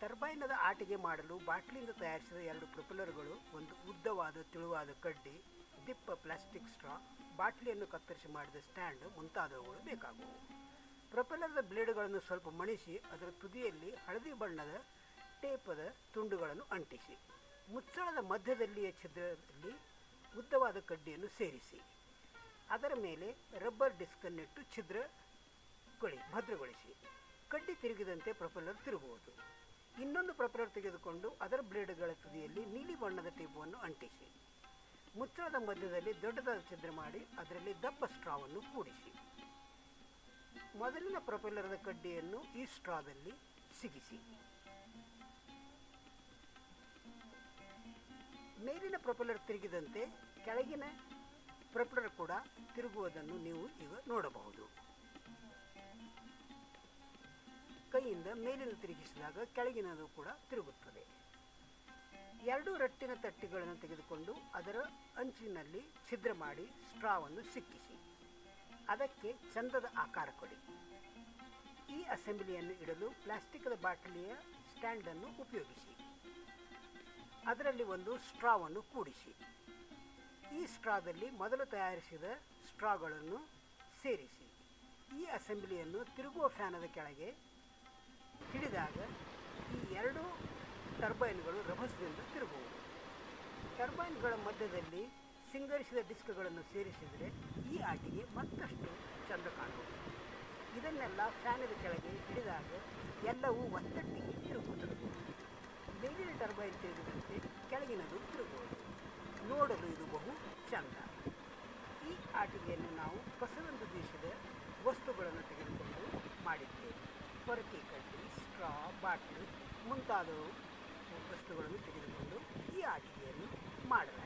ಟರ್ಬೈನದ ಆಟಿಕೆ ಮಾಡಲು ಬಾಟ್ಲಿಯಿಂದ ತಯಾರಿಸಿದ 2 ಪ್ರೊಪೆಲ್ಲರ್ಗಳು, ಒಂದು ಉದ್ದವಾದ ತೆಳುವಾದ ಕಡ್ಡಿ, ದಿಪ್ಪ ಪ್ಲಾಸ್ಟಿಕ್ ಸ್ಟ್ರಾ, ಬಾಟ್ಲಿಯನ್ನು ಕತ್ತರಿಸಿ ಮಾಡಿದ ಸ್ಟ್ಯಾಂಡ್ ಮುಂತಾದವುಗಳು ಬೇಕಾಗುವು. ಪ್ರೊಪೆಲ್ಲರ್ದ ಬ್ಲೇಡ್ಗಳನ್ನು ಸ್ವಲ್ಪ ಮಣಿಸಿ ಅದರ ತುದಿಯಲ್ಲಿ ಹಳದಿ ಬಣ್ಣದ ಟೇಪದ ತುಂಡುಗಳನ್ನು ಅಂಟಿಸಿ, ಮುಚ್ಚಳದ ಮಧ್ಯದಲ್ಲಿಯ ಛಿದ್ರದಲ್ಲಿ ಉದ್ದವಾದ ಕಡ್ಡಿಯನ್ನು ಸೇರಿಸಿ, ಅದರ ಮೇಲೆ ರಬ್ಬರ್ ಡಿಸ್ಕನ್ನಿಟ್ಟು ಭದ್ರಗೊಳಿಸಿ. ಕಡ್ಡಿ ತಿರುಗಿದಂತೆ ಪ್ರೊಪೆಲ್ಲರ್ ತಿರುಗುವುದು. ಇನ್ನೊಂದು ಪ್ರೊಪೆಲ್ಲರ್ ತೆಗೆದುಕೊಂಡು ಅದರ ಬ್ಲೇಡ್ಗಳ ತುದಿಯಲ್ಲಿ ನೀಲಿ ಬಣ್ಣದ ಟೇಪನ್ನು ಅಂಟಿಸಿ, ಮುಚ್ಚಳದ ಮಧ್ಯದಲ್ಲಿ ದೊಡ್ಡದಾದ ಛಿದ್ರ ಮಾಡಿ ಅದರಲ್ಲಿ ದಪ್ಪ ಸ್ಟ್ರಾವನ್ನು ಕೂಡಿಸಿ, ಮೊದಲಿನ ಪ್ರೊಪೆಲ್ಲರ್ದ ಕಡ್ಡಿಯನ್ನು ಈ ಸ್ಟ್ರಾದಲ್ಲಿ ಸಿಗಿಸಿ. ಮೇಲಿನ ಪ್ರೊಪೆಲ್ಲರ್ ತಿರುಗಿದಂತೆ ಕೆಳಗಿನ ಪ್ರೊಪೆಲ್ಲರ್ ಕೂಡ ತಿರುಗುವುದನ್ನು ನೀವು ಈಗ ನೋಡಬಹುದು. ಕೈಯಿಂದ ಮೇಲಿನ ತಿರುಗಿಸಿದಾಗ ಕೆಳಗಿನದು ಕೂಡ ತಿರುಗುತ್ತದೆ. 2 ರಟ್ಟಿನ ತಟ್ಟಿಗಳನ್ನು ತೆಗೆದುಕೊಂಡು ಅದರ ಅಂಚಿನಲ್ಲಿ ಛಿದ್ರ ಮಾಡಿ ಸ್ಟ್ರಾವನ್ನು ಸಿಕ್ಕಿಸಿ, ಅದಕ್ಕೆ ಚಂದದ ಆಕಾರ ಕೊಡಿ. ಈ ಅಸೆಂಬ್ಲಿಯನ್ನು ಇಡಲು ಪ್ಲಾಸ್ಟಿಕ್ದ ಬಾಟಲಿಯ ಸ್ಟ್ಯಾಂಡನ್ನು ಉಪಯೋಗಿಸಿ, ಅದರಲ್ಲಿ ಒಂದು ಸ್ಟ್ರಾವನ್ನು ಕೂಡಿಸಿ, ಈ ಸ್ಟ್ರಾದಲ್ಲಿ ಮೊದಲು ತಯಾರಿಸಿದ ಸ್ಟ್ರಾಗಳನ್ನು ಸೇರಿಸಿ, ಈ ಅಸೆಂಬ್ಲಿಯನ್ನು ತಿರುಗುವ ಫ್ಯಾನದ ಕೆಳಗೆ ಹಿಡಿದಾಗ ಈ 2 ಟರ್ಬೈನ್ಗಳು ರಭಸದಿಂದ ತಿರುಗುವುದು. ಟರ್ಬೈನ್ಗಳ ಮಧ್ಯದಲ್ಲಿ ಸಿಂಗರಿಸಿದ ಡಿಸ್ಕ್ಗಳನ್ನು ಸೇರಿಸಿದರೆ ಈ ಆಟಿಗೆ ಮತ್ತಷ್ಟು ಚಂದ ಕಾಣುವುದು. ಇದನ್ನೆಲ್ಲ ಫ್ಯಾನದ ಕೆಳಗೆ ಹಿಡಿದಾಗ ಎಲ್ಲವೂ ಒತ್ತಟ್ಟಿಗೆ ತಿರುಗುತ್ತದೆ. ಮೇಲಿನ ಟರ್ಬೈನ್ ತಿರುಗಿದಂತೆ ಕೆಳಗಿನದು ತಿರುಗುವುದು. ನೋಡಲು ಇದು ಬಹು ಚಂದ. ಈ ಆಟಿಕೆಯನ್ನು ನಾವು ಹೊಸದೊಂದು ದೇಶದ ವಸ್ತುಗಳನ್ನು ತೆಗೆದುಕೊಂಡು ಮಾಡಿದ್ದೇವೆ. ಪೊರಕೆ ಕಡ್ಡಿ, ಸ್ಟ್ರಾ, ಬಾಟ್ಲಿ ಮುಂತಾದ ವಸ್ತುಗಳನ್ನು ತೆಗೆದುಕೊಂಡು ಈ ಆಟಿಕೆಯನ್ನು ಮಾಡಲಾಗಿದೆ.